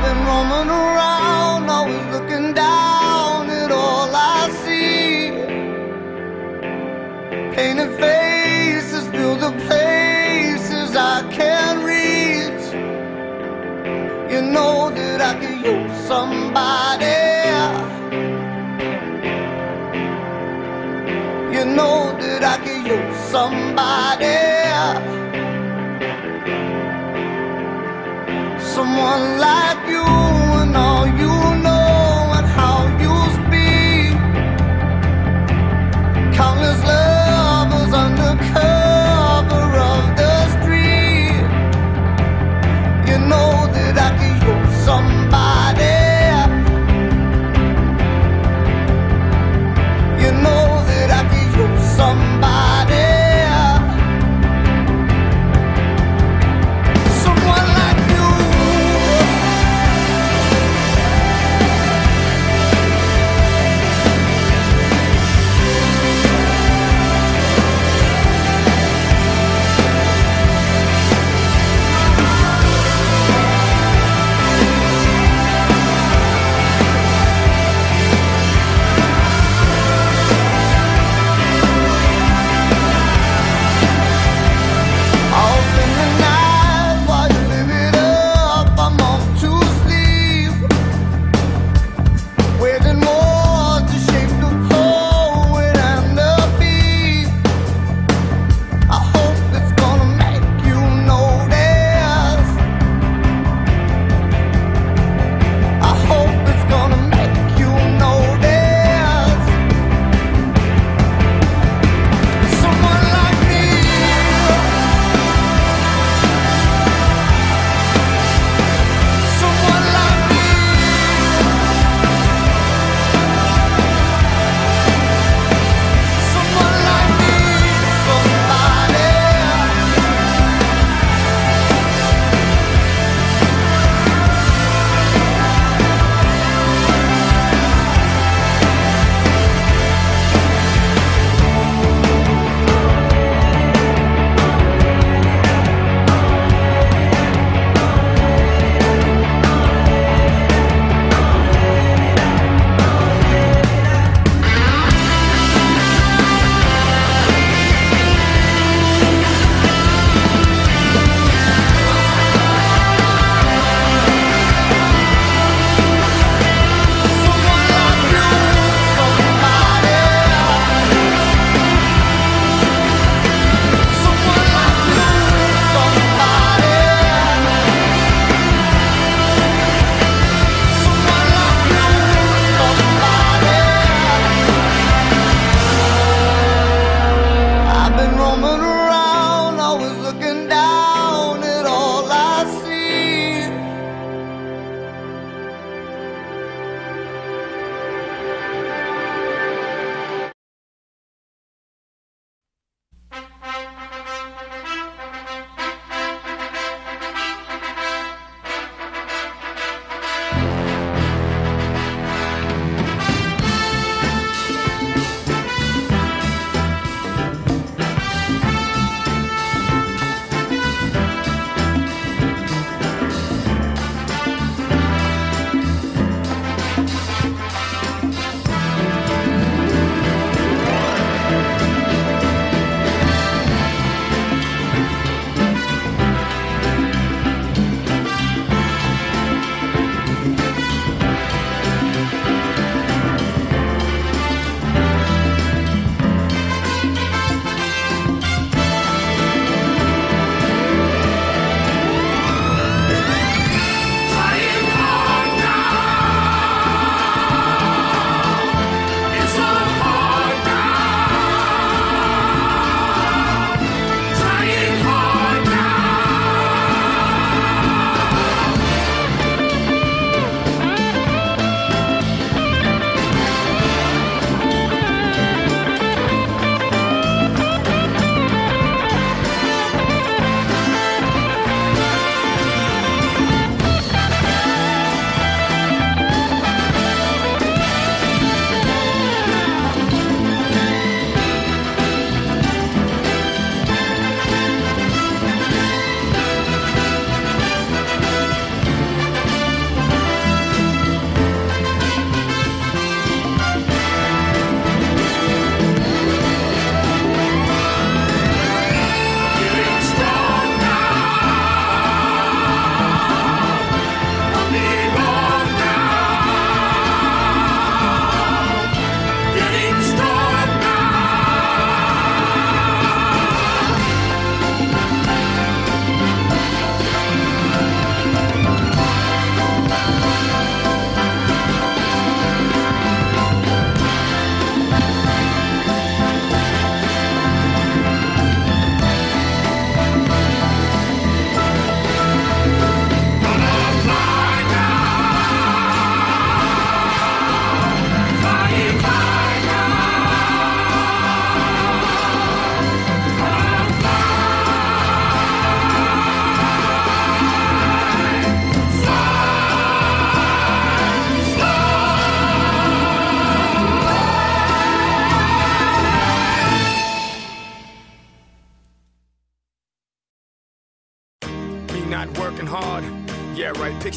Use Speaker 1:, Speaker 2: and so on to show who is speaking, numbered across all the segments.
Speaker 1: been roaming around, always looking down at all I see. Painted faces fill the places I can't reach. You know that I could use somebody. You know that I could use somebody. Someone like you and all you know and how you speak. Countless lovers under cover of the street. You know that I could use somebody. You know that I could use somebody. Someone like you.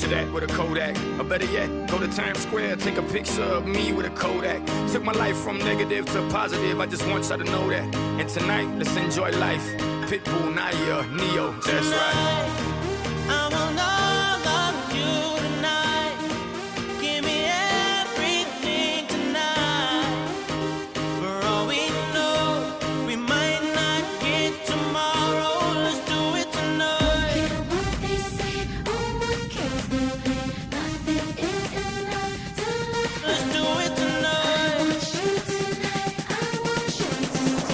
Speaker 2: Picture that with a Kodak, or better yet, go to Times Square, take a picture of me with a Kodak. Took my life from negative to positive, I just want y'all to know that. And tonight, let's enjoy life. Pitbull, Naya, Neo, that's right.
Speaker 3: I want all of you tonight. Give me everything tonight. For all we know, we might not get tomorrow. Let's do it tonight.
Speaker 4: Hear what they say, oh what cares they play. Nothing is enough to love.
Speaker 3: Let's do it
Speaker 4: I
Speaker 3: tonight.
Speaker 4: want you tonight, I want you to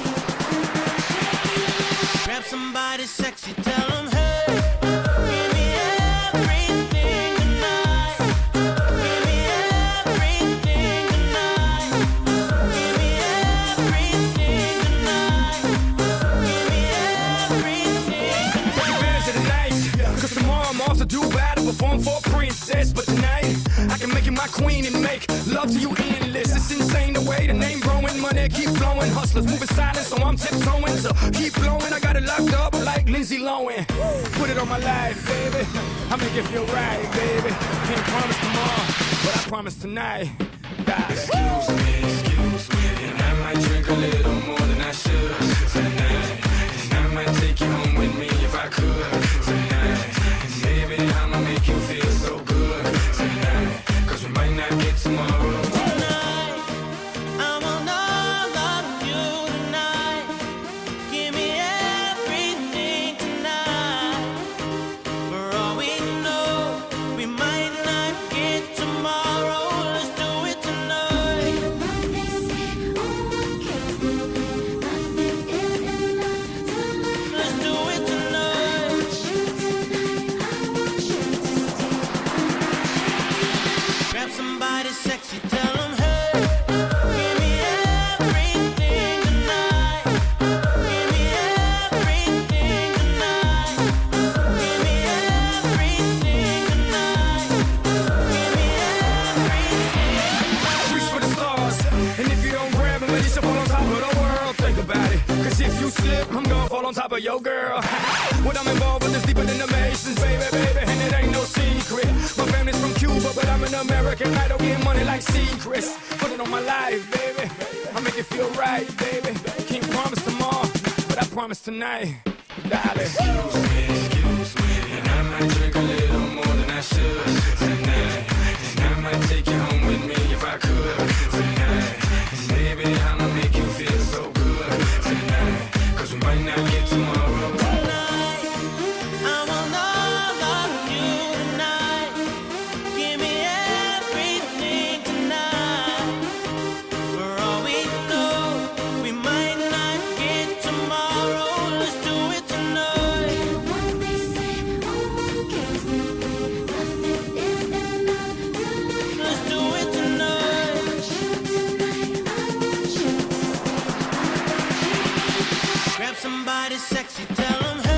Speaker 4: stay.
Speaker 3: Grab somebody sexy, tell them hey. Give me everything tonight. Give me everything tonight. Give me everything tonight. Give me everything
Speaker 2: Take
Speaker 3: tonight.
Speaker 2: advantage of the night, cause tomorrow I'm off to do battle, perform for a princess. But tonight, I can make you my queen and make love to you endless. It's insane the way the name growing, money keep flowing. Hustlers moving silent, so I'm tiptoeing. So keep blowing, I got it locked up like Lindsay Lohan. Put it on my life, baby, I make it feel right, baby. Can't promise tomorrow, but I promise tonight. Excuse me, and I might drink a little more than I should tonight. And I might take you home with me if I could tonight. And baby, I'ma make you feel so good tonight, cause we might not get tomorrow.
Speaker 3: Tonight, I want all of you tonight. Give me everything tonight. For all we know, we might not get tomorrow. Let's do it tonight.
Speaker 4: Hear what they say, oh what cares they play. Nothing is enough to love.
Speaker 3: Let's do it
Speaker 4: I
Speaker 3: tonight.
Speaker 4: want you tonight, I want you to stay.
Speaker 3: Grab somebody sexy, tell them hey. Give me everything tonight. Give me everything tonight. Give me everything tonight. Give me everything.
Speaker 2: Reach for the stars, and if you don't grab them, then you should fall on top of the world. Think about it, cause if you slip, I'm gonna fall on top of your girl. What I'm involved with is deeper than the Masons, baby, and it ain't no secret. My family's from Cuba, but I'm an American. I don't get money like secrets. Put it on my life, baby, I make it feel right, baby. Can't promise tomorrow, but I promise tonight, darling. Excuse me, and I might drink a little more than I should tonight. And I might take you home with me if I could tonight. And baby, I'ma make you feel so good tonight, cause we might not get tomorrow.
Speaker 3: Tonight, I want all of you tonight. Give me everything tonight. For all we know, we might not get tomorrow. Let's do it tonight.
Speaker 4: Hear what they say, oh what cares they play. Nothing is enough to love.
Speaker 3: Let's do it
Speaker 4: I
Speaker 3: tonight.
Speaker 4: want you tonight, I want you to stay.
Speaker 3: Grab somebody sexy, tell them hey.